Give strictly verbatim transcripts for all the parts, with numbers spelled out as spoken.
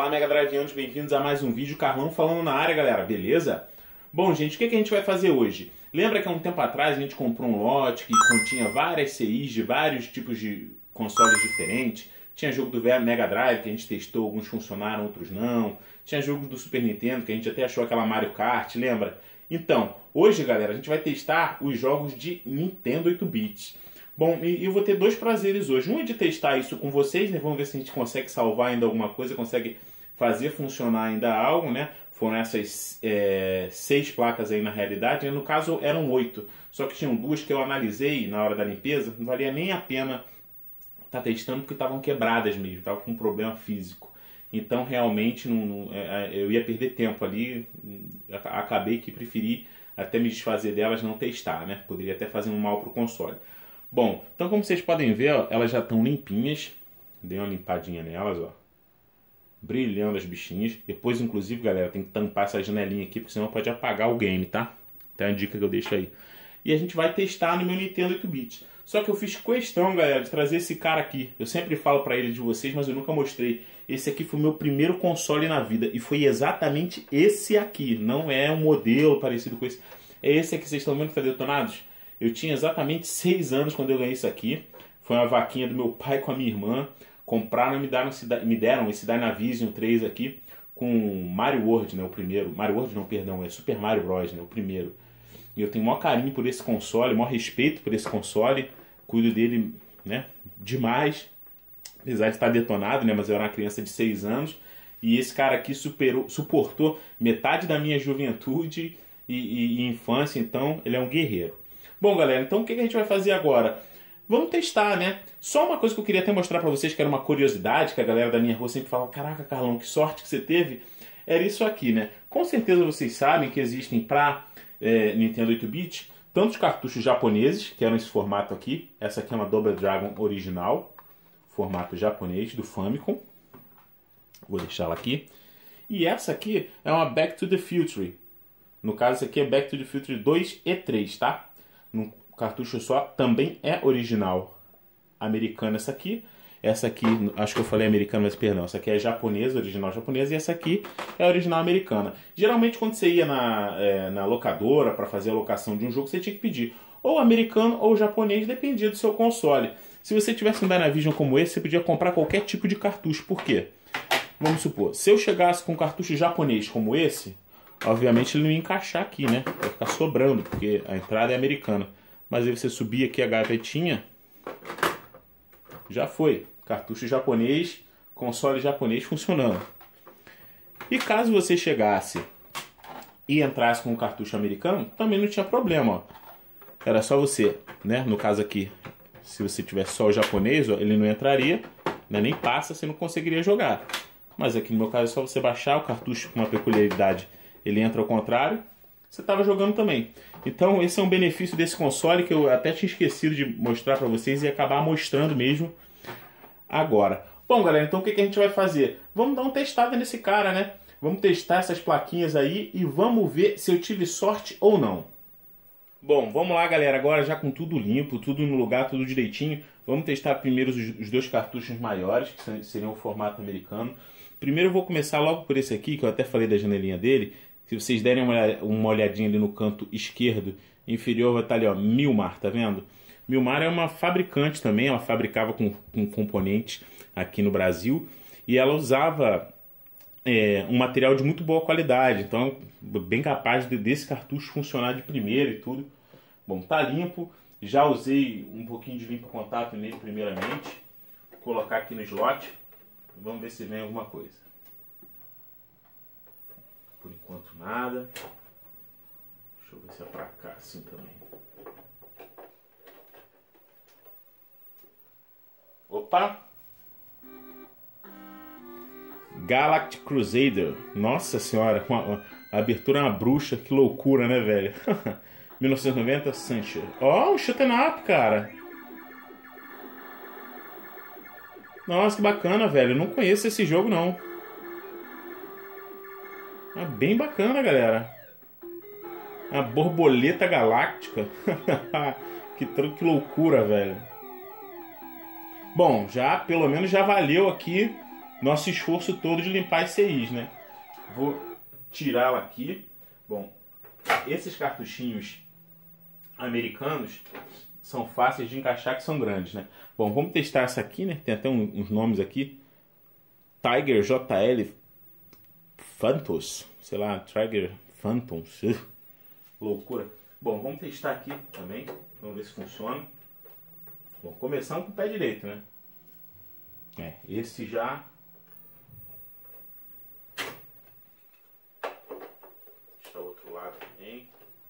Olá, Mega Drivianos, bem-vindos a mais um vídeo. Carlão falando na área, galera, beleza? Bom, gente, o que, que a gente vai fazer hoje? Lembra que há um tempo atrás a gente comprou um lote que continha várias C Is de vários tipos de consoles diferentes? Tinha jogo do Mega Drive que a gente testou, alguns funcionaram, outros não. Tinha jogo do Super Nintendo que a gente até achou aquela Mario Kart, lembra? Então, hoje, galera, a gente vai testar os jogos de Nintendo oito bits. Bom, e eu vou ter dois prazeres hoje. Um é de testar isso com vocês, né? Vamos ver se a gente consegue salvar ainda alguma coisa, consegue fazer funcionar ainda algo, né? Foram essas é, seis placas aí na realidade, né? No caso eram oito, só que tinham duas que eu analisei na hora da limpeza, não valia nem a pena estar tá testando porque estavam quebradas mesmo, estavam com um problema físico. Então realmente não, não, é, eu ia perder tempo ali, acabei que preferi até me desfazer delas, não testar, né? Poderia até fazer um mal para o console. Bom, então como vocês podem ver, ó, elas já estão limpinhas. Dei uma limpadinha nelas, ó. Brilhando as bichinhas. Depois, inclusive, galera, tem que tampar essa janelinha aqui, porque senão pode apagar o game, tá? Então é a dica que eu deixo aí. E a gente vai testar no meu Nintendo oito bits. Só que eu fiz questão, galera, de trazer esse cara aqui. Eu sempre falo pra ele de vocês, mas eu nunca mostrei. Esse aqui foi o meu primeiro console na vida. E foi exatamente esse aqui. Não é um modelo parecido com esse. É esse aqui, vocês estão vendo que tá detonados? Eu tinha exatamente seis anos quando eu ganhei isso aqui. Foi uma vaquinha do meu pai com a minha irmã. Compraram e me deram, me deram esse Dynavision três aqui com Mario World, né, o primeiro. Mario World não, perdão, é Super Mario Bros, né, o primeiro. E eu tenho o maior carinho por esse console, o maior respeito por esse console. Cuido dele, né, demais. Apesar de estar detonado, né, mas eu era uma criança de seis anos. E esse cara aqui superou, suportou metade da minha juventude e, e, e infância, então ele é um guerreiro. Bom, galera, então o que a gente vai fazer agora? Vamos testar, né? Só uma coisa que eu queria até mostrar pra vocês, que era uma curiosidade, que a galera da minha rua sempre fala: caraca, Carlão, que sorte que você teve. Era isso aqui, né? Com certeza vocês sabem que existem pra é, Nintendo oito bits tantos cartuchos japoneses, que eram esse formato aqui. Essa aqui é uma Double Dragon original, formato japonês, do Famicom. Vou deixá-la aqui. E essa aqui é uma Back to the Future. No caso, essa aqui é Back to the Future dois e três, tá? No cartucho só, também é original americana essa aqui. Essa aqui, acho que eu falei americana, mas perdão, essa aqui é japonesa, original japonesa, e essa aqui é original americana. Geralmente quando você ia na, é, na locadora para fazer a locação de um jogo, você tinha que pedir ou americano ou japonês, dependia do seu console. Se você tivesse um Dynavision como esse, você podia comprar qualquer tipo de cartucho. Por quê? Vamos supor, se eu chegasse com um cartucho japonês como esse, obviamente ele não ia encaixar aqui, né? Vai ficar sobrando, porque a entrada é americana. Mas aí você subir aqui a gavetinha, já foi. Cartucho japonês, console japonês funcionando. E caso você chegasse e entrasse com um cartucho americano, também não tinha problema, ó. Era só você, né? No caso aqui, se você tivesse só o japonês, ó, ele não entraria, né? Nem passa, você não conseguiria jogar. Mas aqui no meu caso é só você baixar o cartucho com uma peculiaridade. Ele entra ao contrário, você estava jogando também. Então esse é um benefício desse console que eu até tinha esquecido de mostrar para vocês e acabar mostrando mesmo agora. Bom, galera, então o que, que a gente vai fazer? Vamos dar uma testada nesse cara, né? Vamos testar essas plaquinhas aí e vamos ver se eu tive sorte ou não. Bom, vamos lá, galera, agora já com tudo limpo, tudo no lugar, tudo direitinho. Vamos testar primeiro os, os dois cartuchos maiores, que seriam o formato americano. Primeiro eu vou começar logo por esse aqui, que eu até falei da janelinha dele. Se vocês derem uma olhadinha ali no canto esquerdo inferior, vai estar ali, ó, Milmar, tá vendo? Milmar é uma fabricante também, ela fabricava com, com componentes aqui no Brasil e ela usava é, um material de muito boa qualidade, então bem capaz de, desse cartucho funcionar de primeira e tudo. Bom, tá limpo, já usei um pouquinho de limpo contato nele primeiramente, vou colocar aqui no slot, vamos ver se vem alguma coisa. Por enquanto nada. Deixa eu ver se é pra cá assim também. Opa! Galactic Crusader. Nossa senhora, uma, a abertura é uma bruxa, que loucura, né, velho? mil novecentos e noventa, Sunshine. Ó, oh, um shoot 'em up, cara. Nossa, que bacana, velho. Eu não conheço esse jogo, não. É bem bacana, galera. A borboleta galáctica. que, que loucura, velho. Bom, já pelo menos já valeu aqui, nosso esforço todo de limpar as C Is, né? Vou tirá-la aqui. Bom, esses cartuchinhos americanos são fáceis de encaixar, que são grandes, né? Bom, vamos testar essa aqui, né? Tem até um, uns nomes aqui. Tiger J L Phantos, sei lá, Tiger Phantoms, loucura. Bom, vamos testar aqui também, vamos ver se funciona. Bom, começando com o pé direito, né? É, esse já... Deixa o outro lado também.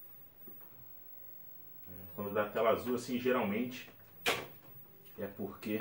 Quando dá tela azul assim, geralmente é porque...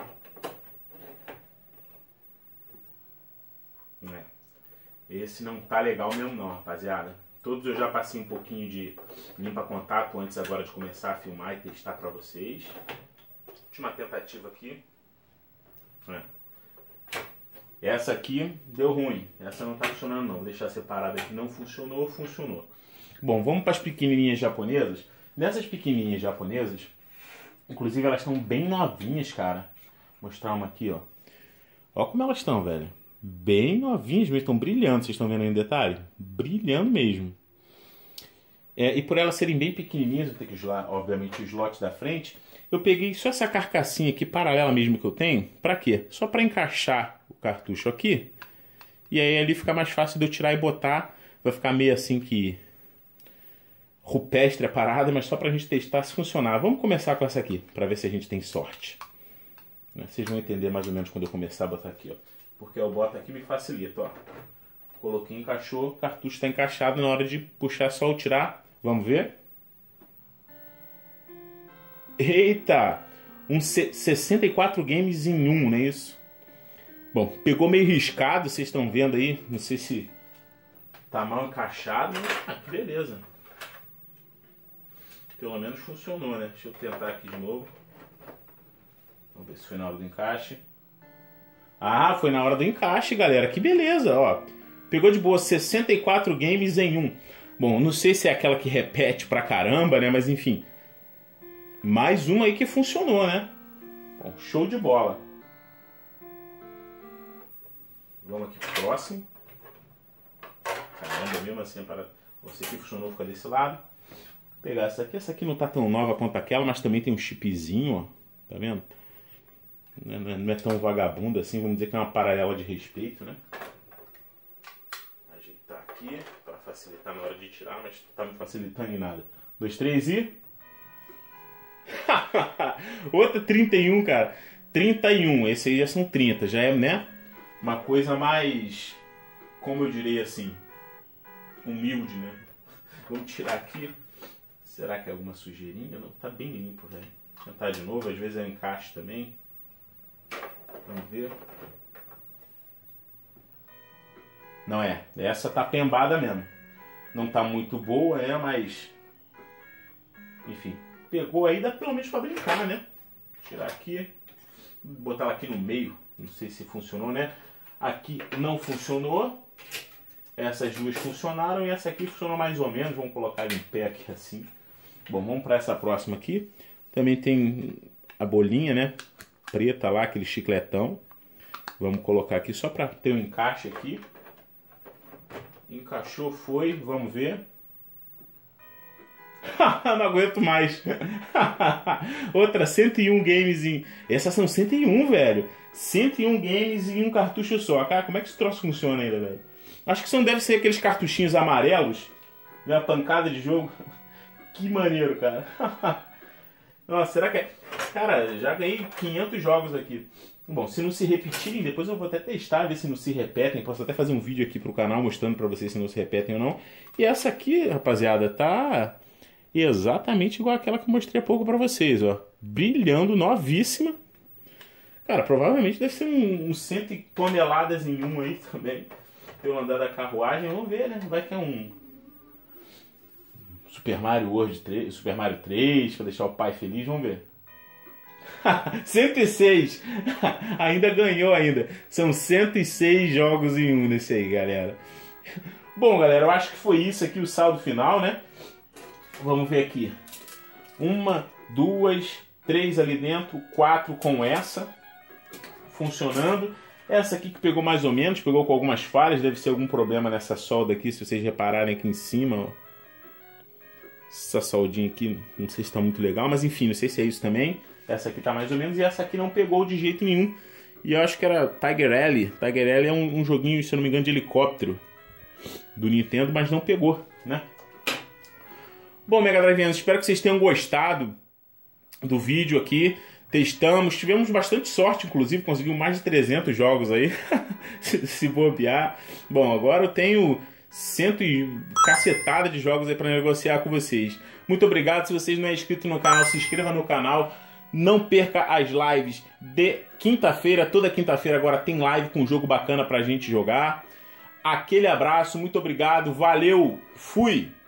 É. Esse não tá legal mesmo não, rapaziada. Todos eu já passei um pouquinho de limpa-contato antes agora de começar a filmar e testar pra vocês. Última tentativa aqui. É. Essa aqui deu ruim. Essa não tá funcionando não. Vou deixar separada aqui. Não funcionou, funcionou. Bom, vamos para as pequenininhas japonesas. Nessas pequenininhas japonesas, inclusive elas estão bem novinhas, cara. Vou mostrar uma aqui, ó. Ó como elas estão, velho. Bem novinhas mesmo, estão brilhando. Vocês estão vendo aí no detalhe? Brilhando mesmo. É, e por elas serem bem pequenininhas, eu tenho que usar, obviamente, os slots da frente. Eu peguei só essa carcassinha aqui, paralela mesmo que eu tenho. Pra quê? Só pra encaixar o cartucho aqui. E aí ali fica mais fácil de eu tirar e botar. Vai ficar meio assim que... rupestre a parada, mas só pra gente testar se funcionar. Vamos começar com essa aqui, pra ver se a gente tem sorte. Vocês vão entender mais ou menos quando eu começar a botar aqui, ó. Porque eu boto aqui me facilita, ó. Coloquei, encaixou, o cartucho está encaixado. Na hora de puxar só o tirar. Vamos ver? Eita! Um sessenta e quatro games em um, não é isso? Bom, pegou meio riscado, vocês estão vendo aí. Não sei se tá mal encaixado, mas ah, que beleza. Pelo menos funcionou, né? Deixa eu tentar aqui de novo. Vamos ver se foi na hora do encaixe. Ah, foi na hora do encaixe, galera. Que beleza, ó. Pegou de boa sessenta e quatro games em um. Bom, não sei se é aquela que repete pra caramba, né? Mas enfim. Mais uma aí que funcionou, né? Bom, show de bola. Vamos aqui pro próximo. Caramba, mesmo assim, para você que funcionou, fica desse lado. Vou pegar essa aqui. Essa aqui não tá tão nova quanto aquela, mas também tem um chipzinho, ó. Tá vendo? Não é tão vagabundo assim, vamos dizer que é uma paralela de respeito, né? Ajeitar aqui para facilitar na hora de tirar, mas não tá me facilitando em nada. Dois, três e... Outra trinta e um, cara. trinta e um, esse aí já são trinta, já é, né? Uma coisa mais, como eu diria assim, humilde, né? Vamos tirar aqui. Será que é alguma sujeirinha? Não, tá bem limpo, velho. Vou tentar de novo, às vezes é um encaixe também. Vamos ver. Não é, essa tá pembada mesmo. Não tá muito boa, né? Mas, enfim, pegou aí, dá pelo menos pra brincar, né? Tirar aqui, botar ela aqui no meio. Não sei se funcionou, né? Aqui não funcionou. Essas duas funcionaram e essa aqui funcionou mais ou menos. Vamos colocar ela em pé aqui assim. Bom, vamos para essa próxima aqui. Também tem a bolinha, né? Preta lá, aquele chicletão. Vamos colocar aqui só para ter um encaixe aqui. Encaixou, foi. Vamos ver. Não aguento mais. Outra cento e um games em... Essas são cento e um, velho. cento e um games em um cartucho só. Cara, como é que esse troço funciona ainda, velho? Acho que isso não deve ser aqueles cartuchinhos amarelos. Uma pancada de jogo. Que maneiro, cara. Nossa, será que é... Cara, já ganhei quinhentos jogos aqui. Bom, se não se repetirem, depois eu vou até testar, ver se não se repetem. Posso até fazer um vídeo aqui pro canal mostrando pra vocês se não se repetem ou não. E essa aqui, rapaziada, tá exatamente igual àquela que eu mostrei há pouco pra vocês, ó. Brilhando, novíssima. Cara, provavelmente deve ser um, um cento toneladas em um aí também. Pelo andar da carruagem, vamos ver, né? Vai que é um Super Mario World três, Super Mario três, pra deixar o pai feliz, vamos ver. cento e seis! Ainda ganhou ainda. São cento e seis jogos em um nesse aí, galera. Bom, galera, eu acho que foi isso aqui o saldo final, né? Vamos ver aqui. Uma, duas, três ali dentro, quatro com essa. Funcionando. Essa aqui que pegou mais ou menos, pegou com algumas falhas, deve ser algum problema nessa solda aqui, se vocês repararem aqui em cima, ó. Essa soldinha aqui, não sei se está muito legal, mas enfim, não sei se é isso também. Essa aqui tá mais ou menos, e essa aqui não pegou de jeito nenhum. E eu acho que era Tiger Alley. Tiger Alley é um, um joguinho, se eu não me engano, de helicóptero do Nintendo, mas não pegou, né? Bom, Mega Drivianos, espero que vocês tenham gostado do vídeo aqui. Testamos, tivemos bastante sorte, inclusive, conseguimos mais de trezentos jogos aí, se bobear. Bom, agora eu tenho cento e cacetada de jogos aí para negociar com vocês. Muito obrigado, se vocês não é inscrito no canal, se inscreva no canal. Não perca as lives de quinta-feira, toda quinta-feira agora tem live com um jogo bacana pra gente jogar. Aquele abraço, muito obrigado, valeu, fui!